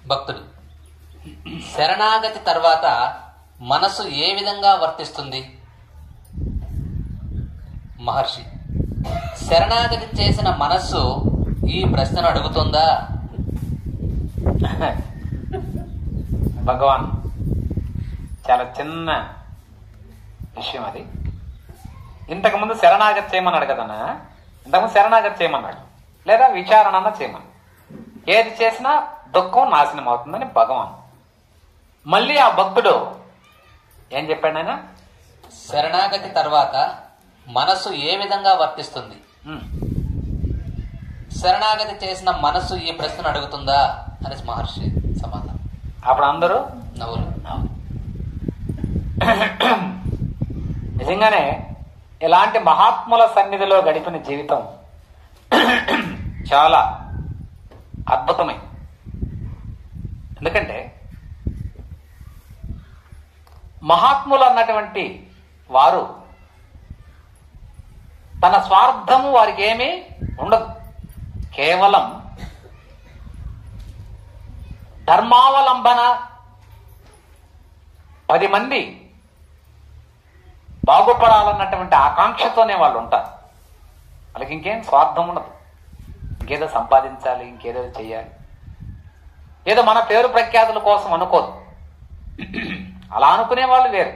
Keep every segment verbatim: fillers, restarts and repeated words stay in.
భక్తుడు శరణాగతి తర్వాత మనసు ఏ విధంగా వర్తిస్తుంది? మహర్షి శరణాగతి చేసిన మనస్సు ఈ ప్రశ్నను అడుగుతుందా? భగవాన్ చాలా చిన్న విషయం అది. ఇంతకుముందు శరణాగతి చేయమన్నాడు కదన్నా, ఇంతకుముందు శరణాగతి చేయమన్నాడు, లేదా విచారణ అన్న చేయమన్నాడు. ఏది చేసినా దుఃఖం నాశనం అవుతుందని భగవాన్. మళ్ళీ ఆ భక్తుడు ఏం చెప్పాడు ఆయన? శరణాగతి తర్వాత మనసు ఏ విధంగా వర్తిస్తుంది? శరణాగతి చేసిన మనసు ఈ ప్రశ్నను అడుగుతుందా అని మహర్షి సమాధానం. అప్పుడు అందరూ నవ్వులు. నిజంగానే ఇలాంటి మహాత్ముల సన్నిధిలో గడిపిన జీవితం చాలా అద్భుతమే. ఎందుకంటే మహాత్ములు అన్నటువంటి వారు తన స్వార్థము వారికి ఏమీ ఉండదు. కేవలం ధర్మావలంబన, పది మంది బాగుపడాలన్నటువంటి ఆకాంక్షతోనే వాళ్ళు ఉంటారు. వాళ్ళకి ఇంకేం స్వార్థం ఉండదు. ఇంకేదో సంపాదించాలి, ఇంకేదో చెయ్యాలి, ఏదో మన పేరు ప్రఖ్యాతుల కోసం అనుకోదు. అలా అనుకునే వాళ్ళు వేరు.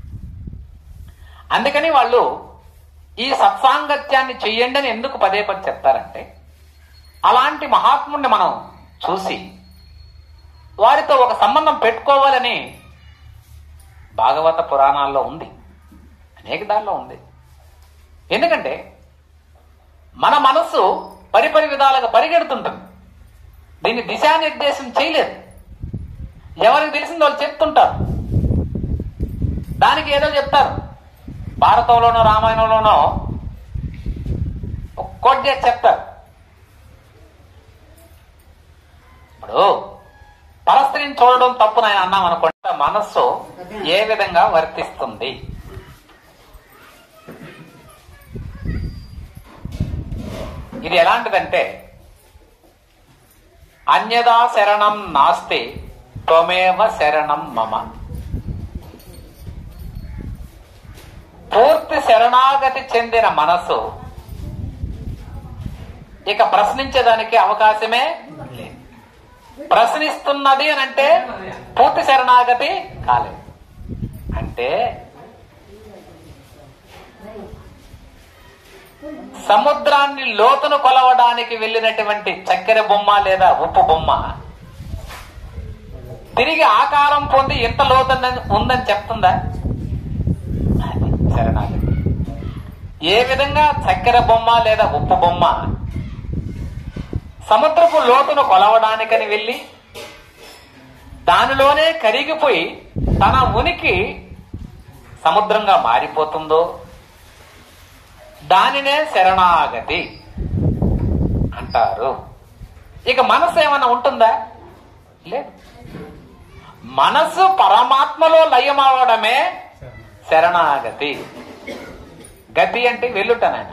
అందుకని వాళ్ళు ఈ సత్సాంగత్యాన్ని చెయ్యండి అని ఎందుకు పదే పది చెప్తారంటే, అలాంటి మహాత్ముడిని మనం చూసి వారితో ఒక సంబంధం పెట్టుకోవాలని భాగవత పురాణాల్లో ఉంది, అనేక దానిలో ఉంది. ఎందుకంటే మన మనస్సు పరిపరి విధాలుగా పరిగెడుతుంటుంది. దీన్ని దిశానిర్దేశం చేయలేదు. ఎవరికి తెలిసిందో వాళ్ళు చెప్తుంటారు, దానికి ఏదో చెప్తారు. భారతంలోనో రామాయణంలోనో కోట్ చేసి చెప్తారు. ఇప్పుడు పరస్త్రీని చూడడం తప్పు నేను అన్నాం అనుకుంటే మనస్సు ఏ విధంగా వర్తిస్తుంది? ఇది ఎలాంటిదంటే, అన్యదా శరణం నాస్తి త్వమేవ శరణం మమ. పూర్తి శరణాగతి చెందిన మనసు ఇక ప్రశ్నించేదానికి అవకాశమే లేదు. ప్రశ్నిస్తున్నది అని అంటే పూర్తి శరణాగతి కాలేదు. అంటే సముద్రాన్ని లోతును కొలవడానికి వెళ్ళినటువంటి చక్కెర బొమ్మ లేదా ఉప్పు బొమ్మ తిరిగి ఆకారం పొంది ఎంత లోతు ఉందని చెప్తుందా? శరణాగతి. ఏ విధంగా చక్కెర బొమ్మ లేదా ఉప్పు బొమ్మ సముద్రపు లోతును కొలవడానికని వెళ్ళి దానిలోనే కరిగిపోయి తన ఉనికి సముద్రంగా మారిపోతుందో దానినే శరణాగతి అంటారు. ఇక మనసు ఏమైనా ఉంటుందా? లేదు. మనసు పరమాత్మలో లయమవడమే శరణాగతి. గతి అంటే వెళ్ళుటనైనా,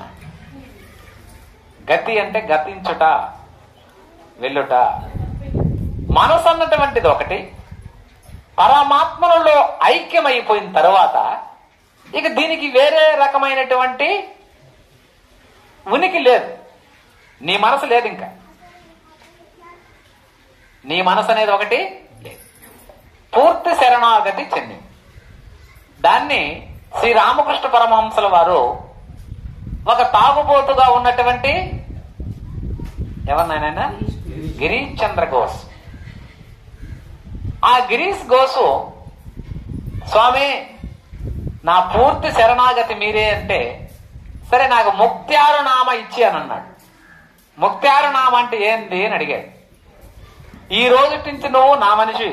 గతి అంటే గతించుట, వెళ్ళుట. మనసు అన్నటువంటిది ఒకటి. పరమాత్మలో ఐక్యమైపోయిన తర్వాత ఇక దీనికి వేరే రకమైనటువంటి ఉనికి లేదు. నీ మనసు లేదు. ఇంకా నీ మనసు అనేది ఒకటి లేదు. పూర్తి శరణాగతి చెంది దాన్ని శ్రీరామకృష్ణ పరమహంసల వారు ఒక తాగుబోతుగా ఉన్నటువంటి ఎవరినైనా గిరీష్ చంద్ర ఘోష్, ఆ గిరీష్ ఘోష్ స్వామి నా పూర్తి శరణాగతి మీరే అంటే, సరే నాకు ముక్త్యారు నామ ఇచ్చి అని అన్నాడు. ముక్త్యారు నామ అంటే ఏంది అని అడిగాడు. ఈ రోజు నుంచి నువ్వు నా మనిషి,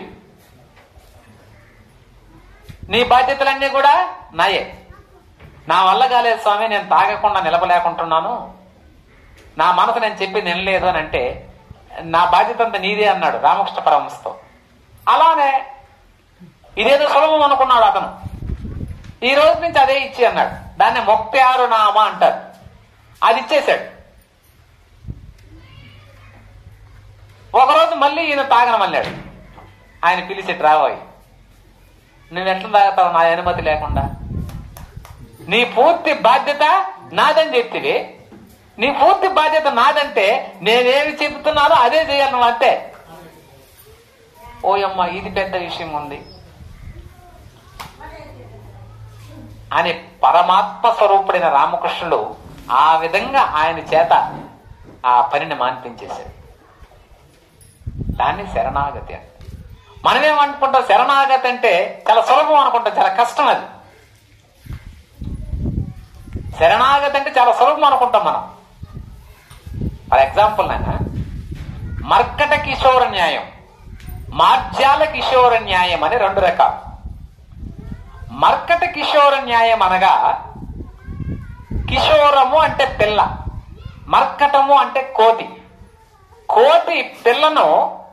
నీ బాధ్యతలన్నీ కూడా నాయే. నా వల్ల కాలేదు స్వామి, నేను తాగకుండా నిలబలేకుంటున్నాను, నా మనసు నేను చెప్పింది వినలేదు అని అంటే నా బాధ్యత అంతా నీదే అన్నాడు రామకృష్ణ పరమహంసతో. అలానే ఇదేదో సులభం అనుకున్నాడు అతను. ఈ రోజు నుంచి అదే ఇచ్చి అన్నాడు. దాన్ని ముక్త్యారు నామ అంటారు. అది ఇచ్చేశాడు. ఒకరోజు మళ్ళీ ఈయన తాగనమన్నాడు. ఆయన పిలిచి రాబోయి, నువ్వెట్లా తాగుతావు నా అనుమతి లేకుండా? నీ పూర్తి బాధ్యత నాదని చెప్తివి. నీ పూర్తి బాధ్యత నాదంటే నేనేమి చెబుతున్నానో అదే చేయాలి నువ్వు అంతే. ఓయమ్మ ఇది పెద్ద విషయం ఉంది అని పరమాత్మ స్వరూపుడైన రామకృష్ణుడు ఆ విధంగా ఆయన చేత ఆ పనిని మాన్పించేశాడు. దాన్ని శరణాగతి అంటే. మనమేమనుకుంటాం, శరణాగతి అంటే చాలా సులభం అనుకుంటాం, చాలా కష్టం. అది శరణాగతి అంటే చాలా సులభం అనుకుంటాం మనం. ఫర్ ఎగ్జాంపుల్ నాయన, మర్కట కిషోర న్యాయం, మార్జాల కిషోర న్యాయం అని రెండు రకాలు. మర్కట కిషోర న్యాయం అనగా కిషోరము అంటే పిల్ల, మర్కటము అంటే కోతి. కోతి పిల్లను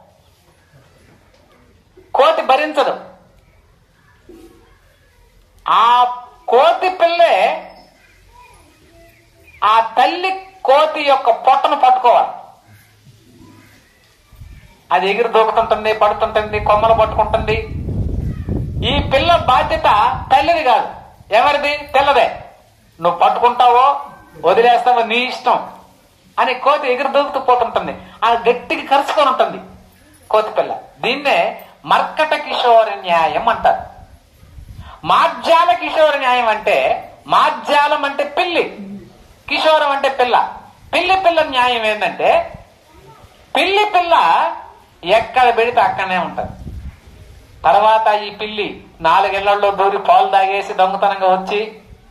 కోతి భరించదు. ఆ కోతి పిల్లే ఆ తల్లి కోతి యొక్క పొట్టను పట్టుకోవాలి. అది ఎగిరి దూకుతుంటుంది, పడుతుంటుంది, కొమ్మలు పట్టుకుంటుంది. ఈ పిల్ల బాధ్యత తల్లిది కాదు, ఎవరిది? పిల్లదే. నువ్వు పట్టుకుంటావో వదిలేస్తావో నీ ఇష్టం అని కోతి ఎగిరి దూకుతూ పోతుంటుంది. ఆ గట్టికి కరుచుకొని ఉంటుంది కోతి పిల్ల. దీన్నే మర్కట కిషోర న్యాయం అంటారు. మార్జాల కిషోర న్యాయం అంటే, మార్జాలం అంటే పిల్లి, కిషోరం అంటే పిల్ల. పిల్లి పిల్ల న్యాయం ఏంటంటే, పిల్లి పిల్ల ఎక్కడ పెడితే అక్కడనే ఉంటుంది. తర్వాత ఈ పిల్లి నాలుగేళ్లలో దూరి పాలు తాగేసి దొంగతనంగా వచ్చి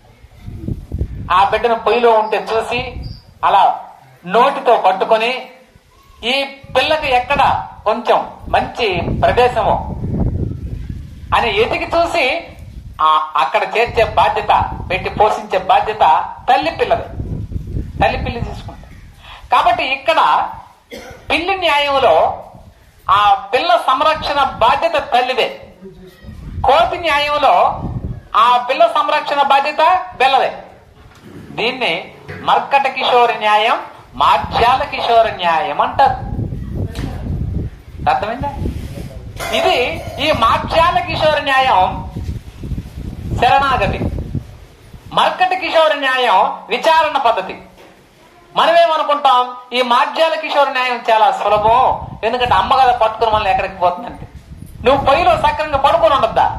ఆ బిడ్డను పొయ్యిలో ఉంటే చూసి అలా నోటితో పట్టుకొని ఈ పిల్లకి ఎక్కడ కొంచెం మంచి ప్రదేశము అని ఎతికి చూసి ఆ అక్కడ చేర్చే బాధ్యత, పెట్టి పోషించే బాధ్యత తల్లి పిల్లది. తల్లి పిల్లి తీసుకుంటారు. కాబట్టి ఇక్కడ పిల్లి న్యాయంలో ఆ పిల్ల సంరక్షణ బాధ్యత తల్లిదే. కోతి న్యాయంలో ఆ పిల్ల సంరక్షణ బాధ్యత పిల్లదే. దీన్ని మర్కట కిషోర న్యాయం, మార్జాల కిషోర న్యాయం అంటారు. అర్థమైందా? ఇది ఈ మార్జాల కిషోర న్యాయం శరణాగతి, మర్కట కిషోర న్యాయం విచారణ పద్ధతి. మనమేమనుకుంటాం, ఈ మార్జాల కిషోర న్యాయం చాలా సులభం, ఎందుకంటే అమ్మ కదా పట్టుకుని మనల్ని ఎక్కడికి పోతుందంటే. నువ్వు పొయ్యిలో సక్రంగా పడుకొని ఉండద్దా?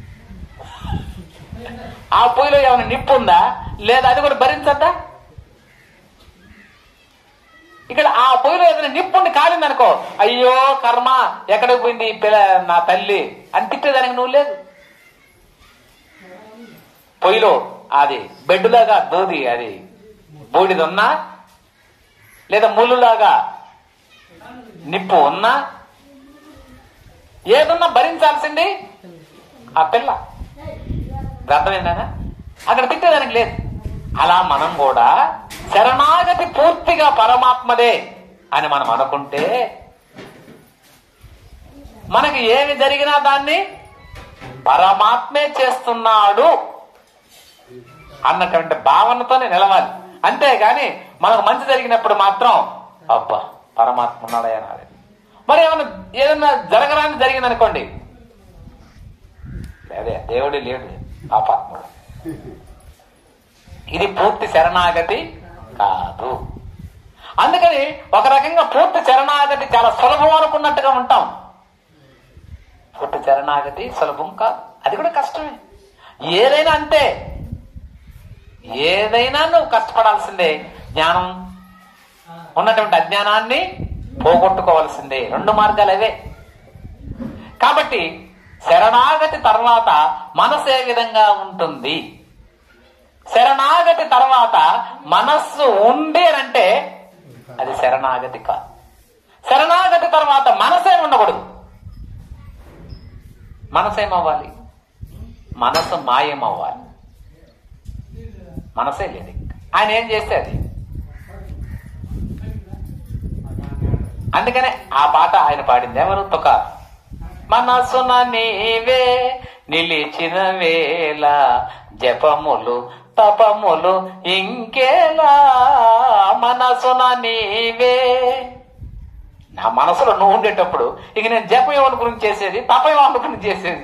ఆ పొయ్యిలో ఏమైనా నిప్పు ఉందా లేదా? అది కూడా భరించద్దా? ఇక్కడ ఆ పొయ్యిలో ఏదైనా నిప్పుండి కాలిందనుకో, అయ్యో కర్మ ఎక్కడికి పోయింది పిల్ల నా తల్లి అని తిట్టేదానికి నువ్వు లేదు. పొయ్యిలో అది బెడ్డులాగా దూది అది బూడిది ఉన్నా లేదా ముళ్ళులాగా నిప్పు ఉన్నా ఏదున్నా భరించాల్సింది ఆ పిల్ల. అర్థమైందా? అక్కడ తిట్టేదానికి లేదు. అలా మనం కూడా శరణాగతి పూర్తిగా పరమాత్మదే అని మనం అనుకుంటే మనకి ఏమి జరిగినా దాన్ని పరమాత్మే చేస్తున్నాడు అన్నటువంటి భావనతోనే నిలవాలి. అంతేగాని మనకు మంచి జరిగినప్పుడు మాత్రం అబ్బా పరమాత్మ ఉన్నాడే అనాలి. మరి ఏమన్నా ఏదన్నా జరగరాని జరిగిందనుకోండి, లేదే దేవుడే లేడు పాపాత్ముడు. ఇది పూర్తి శరణాగతి కాదు. అందుకని ఒక రకంగా పూర్తి శరణాగతి చాలా సులభం అనుకున్నట్టుగా ఉంటాం. పూర్తి శరణాగతి సులభం కాదు, అది కూడా కష్టమే. ఏదైనా అంతే, ఏదైనా నువ్వు కష్టపడాల్సిందే. జ్ఞానం ఉన్నటువంటి అజ్ఞానాన్ని పోగొట్టుకోవాల్సిందే. రెండు మార్గాలు అవే. కాబట్టి శరణాగతి తర్వాత మనసు ఏ విధంగా ఉంటుంది? శరణాగతి తర్వాత మనస్సు ఉంది అంటే అది శరణాగతి కాదు. శరణాగతి తర్వాత మనసే ఉండకూడదు. మనసేమవ్వాలి? మనసు మాయమవ్వాలి. మనసే లేదు. ఆయన ఏం చేస్తే అది. అందుకనే ఆ పాట ఆయన పాడింది ఎవరు? తుకార్. మనసున నీవే నిలిచిన వేళ జపములు తపములు ఇంకేలా, మనసున నీవే నా మనసులో నువ్వు ఉండేటప్పుడు ఇక నేను జపయోని గురించి చేసేది, తపయోని గురించి చేసేది.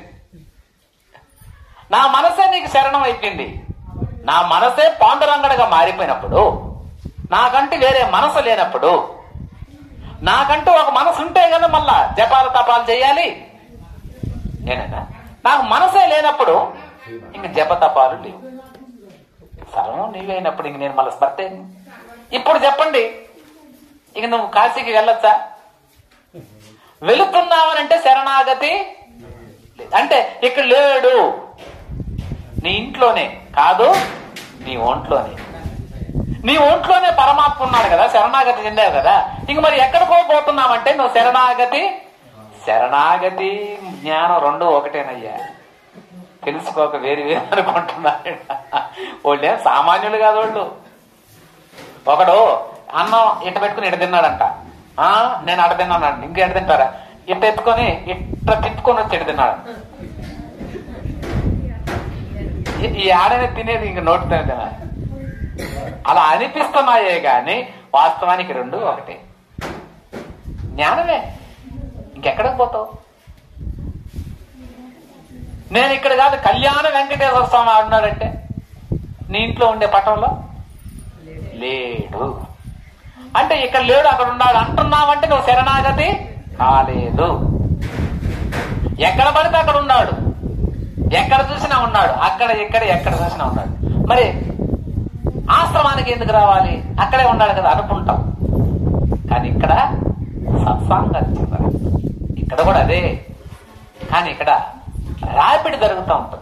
నా మనసే నీకు శరణం అయిపోయింది. నా మనసే పాండురంగడగా మారిపోయినప్పుడు, నాకంటూ వేరే మనసు లేనప్పుడు, నాకంటూ ఒక మనసు ఉంటే కదా మళ్ళా జపాలు తపాలు చేయాలి. నేనైనా నాకు మనసే లేనప్పుడు ఇంక జప తపాలు లేవు. సర్వం నీవైనప్పుడు ఇంక నేను మళ్ళీ స్పర్తే. ఇప్పుడు చెప్పండి, ఇక నువ్వు కాశీకి వెళ్ళొచ్చా? వెళుతున్నావనంటే శరణాగతి అంటే ఇక్కడ లేడు, నీ ఇంట్లోనే కాదు, నీ ఒంట్లోనే. నీ ఒంట్లోనే పరమాత్మ ఉన్నాడు కదా, శరణాగతి చెందావు కదా. ఇంక మరి ఎక్కడికో పోతున్నావంటే నువ్వు శరణాగతి శరణాగతి జ్ఞానం రెండు ఒకటేనయ్యా. తెలుసుకోక వేరు వేరు అనుకుంటున్నాడు. వాళ్ళే సామాన్యులు కాదు వాళ్ళు. ఒకడు అన్నం ఇట్ట పెట్టుకుని ఇట తిన్నాడంట. ఆ నేను అట తిన్నానండి. ఇంక ఎట తింటారా? ఇట్ట ఎత్తుకొని ఇట్ట తిప్పుకొని వచ్చి ఇట తిన్నాడు. ఈ ఆడనే తినేది ఇంక నోటితో తినాలి. అలా అనిపిస్తున్నాయే గాని వాస్తవానికి రెండు ఒకటే. జ్ఞానమే. ఇంకెక్కడికి పోతావు? నేను ఇక్కడ కాదు, కళ్యాణ వెంకటేశ్వర స్వామి ఆడున్నాడంటే నీ ఇంట్లో ఉండే పటంలో లేడు అంటే ఇక్కడ లేడు, అక్కడ ఉన్నాడు అంటున్నావంటే నువ్వు శరణాగతి కాలేదు. ఎక్కడ పడితే అక్కడ ఉన్నాడు, ఎక్కడ చూసినా ఉన్నాడు, అక్కడ ఇక్కడ ఎక్కడ చూసినా ఉన్నాడు. మరి ఆశ్రమానికి ఎందుకు రావాలి? అక్కడే ఉన్నాడు కదా అనుకుంటాం. కానీ ఇక్కడ సత్సంగత్యం, ఇక్కడ కూడా అదే. కానీ ఇక్కడ ర్యాపిడ్ జరుగుతూ ఉంటుంది.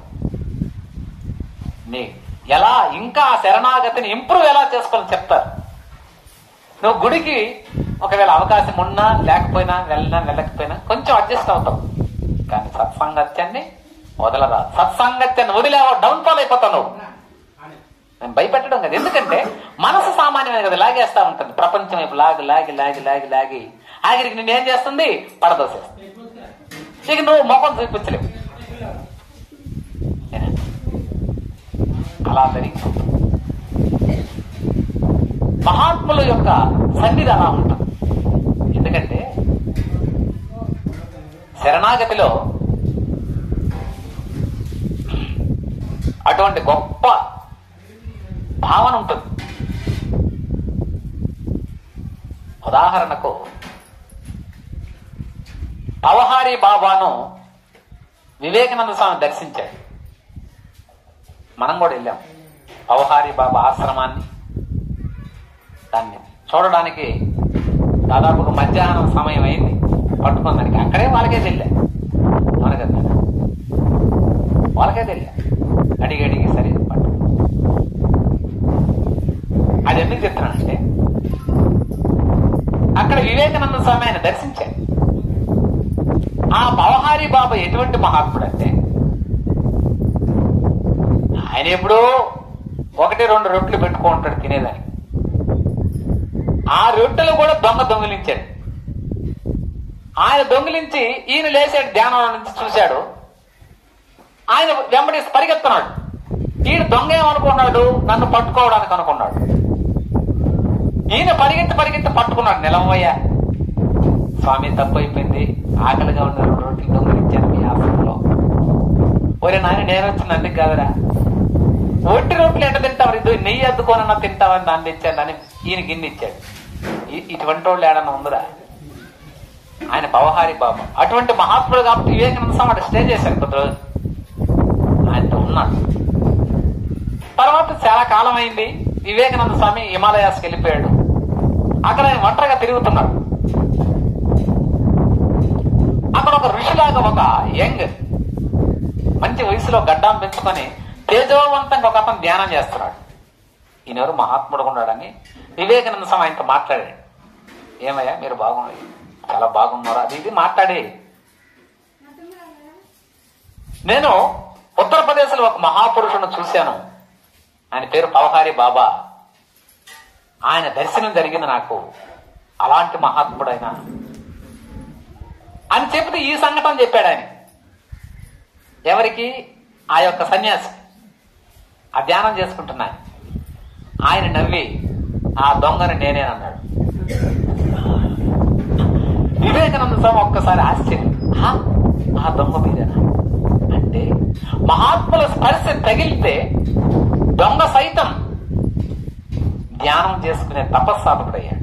నీ ఎలా ఇంకా శరణాగతిని ఇంప్రూవ్ ఎలా చేసుకోవాలని చెప్తారు. నువ్వు గుడికి ఒకవేళ అవకాశం ఉన్నా లేకపోయినా, వెళ్ళినా వెళ్ళకపోయినా కొంచెం అడ్జస్ట్ అవుతావు. కానీ సత్సంగత్యాన్ని వదలరా. సత్సంగత్యాన్ని వదిలేవో డౌన్ఫాల్ అయిపోతావు నువ్వు. నేను భయపెట్టడం కదా, ఎందుకంటే మనసు సామాన్యమైన కదా, లాగేస్తా ఉంటుంది. ప్రపంచం వైపు లాగి లాగి లాగి లాగి లాగి ఆఖరికి నిన్ను ఏం చేస్తుంది? పడదోసేస్తుంది. ఇక నువ్వు ముఖం చూపించలేవు. అలా జరిగిపోతుంది. మహాత్ముల యొక్క సన్నిధి అలా ఉంటుంది. ఎందుకంటే శరణాగతిలో అటువంటి గొప్ప భావన ఉంటుంది. ఉదాహరణకు పవహారీ బాబాను వివేకానంద స్వామి దర్శించాడు. మనం కూడా వెళ్ళాం పవహారీ బాబా ఆశ్రమాన్ని. దాన్ని చూడడానికి దాదాపుగా మధ్యాహ్నం సమయం అయింది. పట్టుకుందానికి అక్కడే వాళ్ళకే వెళ్ళా, మనకు వాళ్ళకే వెళ్ళా. అడిగి అడిగి సరే పట్టు. అది ఎందుకు చెప్తున్నానంటే అక్కడ వివేకానంద స్వామి ఆయన దర్శించాడు. ఆ పవహారీ బాబా ఎటువంటి మహాత్ముడు అంటే ఆయన ఎప్పుడూ ఒకటి రెండు రొట్టెలు పెట్టుకుంటాడు తినేదానికి. ఆ రొట్టెలు కూడా దొంగ దొంగిలించాడు. ఆయన దొంగిలించి ఈయన లేచాడు, ధ్యానంలో నుంచి చూశాడు. ఆయన వెంబడి పరిగెత్తున్నాడు. ఈయన దొంగ ఏమనుకున్నాడు? నన్ను పట్టుకోవడానికి అనుకున్నాడు. ఈయన పరిగెత్తి పరిగెత్తి పట్టుకున్నాడు. నిలవయ్యా స్వామి, తప్పు అయిపోయింది, ఆకలిగా ఉన్న రెండు రొట్టెలు దొంగిలించాను మీ ఆశ్రమంలో. ఒరే నాయన, నేను వచ్చింది అందుకు కాదురా, ఒట్టి రొట్టెలు ఎట్ట తింటావు, ఇది నెయ్యి అద్దుకోనన్నా తింటావని దాన్ని తెచ్చాను అని ఈయన గిన్నె ఇచ్చాడు. ఇటువంటి వాళ్ళు ఏడన్నా ఉందిరా? ఆయన పవహారీ బాబా అటువంటి మహాత్ముడు కాబట్టి వివేకానంద స్వామి అటు స్టే చేశాడు కొద్ది రోజు. ఆయనతో ఉన్నాడు. తర్వాత చాలా కాలం అయింది. వివేకానంద స్వామి హిమాలయాస్కి వెళ్ళిపోయాడు. అక్కడ ఆయన ఒంటరిగా తిరుగుతున్నాడు. అక్కడ ఒక ఋషిలాగా ఒక యంగ్ మంచి వయసులో గడ్డాం పెంచుకొని తేజోవంతంగా ఒక అతను ధ్యానం చేస్తున్నాడు. ఈయనెవరు మహాత్ముడుగా ఉన్నాడని వివేకానంద స్వామి ఆయనతో మాట్లాడాడు. ఏమయ్యా మీరు బాగున్నారు, చాలా బాగున్నారు, అది ఇది మాట్లాడి, నేను ఉత్తరప్రదేశ్ లో ఒక మహాపురుషుని చూశాను, ఆయన పేరు పవహారీ బాబా, ఆయన దర్శనం జరిగింది నాకు, అలాంటి మహాత్ముడైన అని చెప్తే ఈ సంఘటన చెప్పాడు ఆయన. ఎవరికి? ఆ యొక్క సన్యాసి ఆ ధ్యానం చేసుకుంటున్నా. ఆయన నవ్వి ఆ దొంగని నేనేనన్నాడు. ఒక్కసారి ఆశ్చర్యం, "హా, ఆ దొంగ మీరేనా?" అంటే మహాత్ముల స్పర్శ తగిలితే దొంగ సైతం ధ్యానం చేసుకునే తపస్సాధకుడయ్యాడు.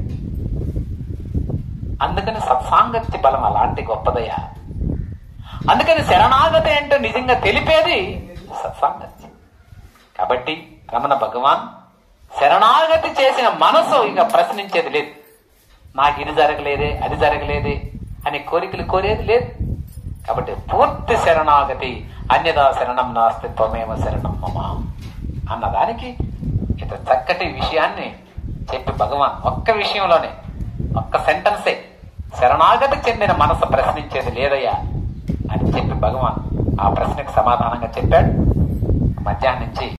అందుకని సత్సాంగత్య బలం అలాంటి గొప్పదయ్యా. అందుకని శరణాగతి అంటే నిజంగా తెలిపేది సత్సాంగత్యం. కాబట్టి రమణ భగవాన్ శరణాగతి చేసిన మనసు ఇక ప్రశ్నించేది లేదు. నాకు ఇది జరగలేదే, అది జరగలేదే అని కోరికలు కోరేది లేదు. కాబట్టి పూర్తి శరణాగతి, అన్యదా శరణం నాస్తి త్వమేవ శరణం మమ అన్నదానికి ఇంత చక్కటి విషయాన్ని చెప్పి భగవాన్ ఒక్క విషయంలోనే, ఒక్క సెంటెన్సే, శరణాగతి చెందిన మనసు ప్రశ్నించేది లేదయ్యా అని చెప్పి భగవాన్ ఆ ప్రశ్నకు సమాధానంగా చెప్పాడు. మధ్యాహ్నం నుంచి